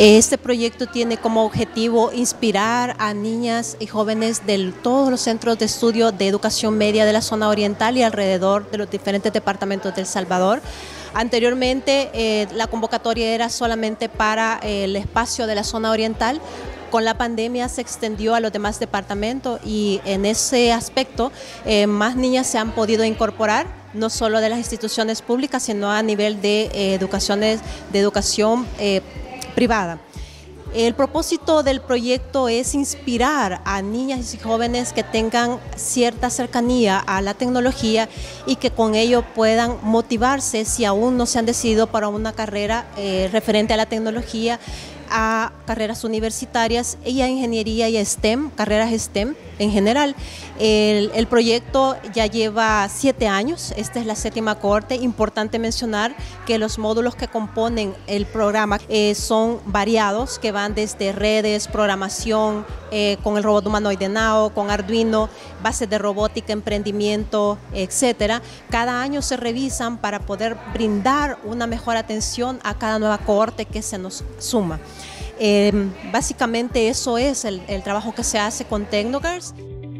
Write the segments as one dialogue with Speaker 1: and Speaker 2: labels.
Speaker 1: Este proyecto tiene como objetivo inspirar a niñas y jóvenes de todos los centros de estudio de educación media de la zona oriental y alrededor de los diferentes departamentos de El Salvador. Anteriormente la convocatoria era solamente para el espacio de la zona oriental. Con la pandemia se extendió a los demás departamentos y en ese aspecto más niñas se han podido incorporar, no solo de las instituciones públicas, sino a nivel de educación privada. El propósito del proyecto es inspirar a niñas y jóvenes que tengan cierta cercanía a la tecnología y que con ello puedan motivarse si aún no se han decidido para una carrera referente a la tecnología, a carreras universitarias y a ingeniería y a STEM, carreras STEM en general. El proyecto ya lleva 7 años, esta es la 7ª cohorte. Importante mencionar que los módulos que componen el programa son variados, que van desde redes, programación, con el robot humanoide Nao, con Arduino, bases de robótica, emprendimiento, etcétera. Cada año se revisan para poder brindar una mejor atención a cada nueva cohorte que se nos suma. Básicamente eso es el trabajo que se hace con Tecnogirls.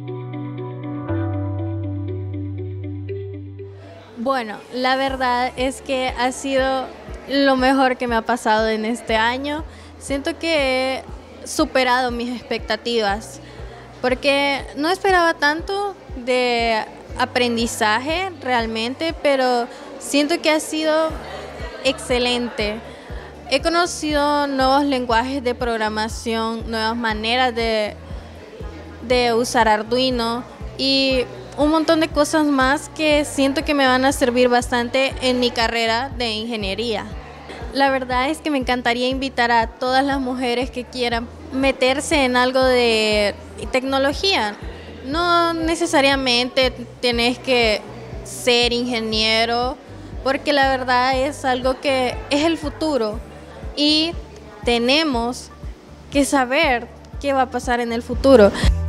Speaker 2: Bueno, la verdad es que ha sido lo mejor que me ha pasado en este año. Siento que he superado mis expectativas porque no esperaba tanto de aprendizaje realmente, pero siento que ha sido excelente. He conocido nuevos lenguajes de programación, nuevas maneras de usar Arduino y un montón de cosas más que siento que me van a servir bastante en mi carrera de ingeniería. La verdad es que me encantaría invitar a todas las mujeres que quieran meterse en algo de tecnología. No necesariamente tenés que ser ingeniero, porque la verdad es algo que es el futuro y tenemos que saber qué va a pasar en el futuro.